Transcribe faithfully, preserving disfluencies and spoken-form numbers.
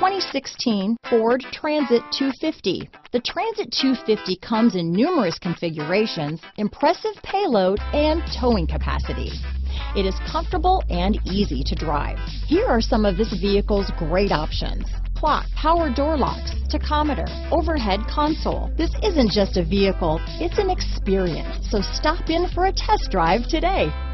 twenty sixteen Ford Transit two fifty. The Transit two fifty comes in numerous configurations, impressive payload, and towing capacity. It is comfortable and easy to drive. Here are some of this vehicle's great options: clock, power door locks, tachometer, overhead console. This isn't just a vehicle, it's an experience. So stop in for a test drive today.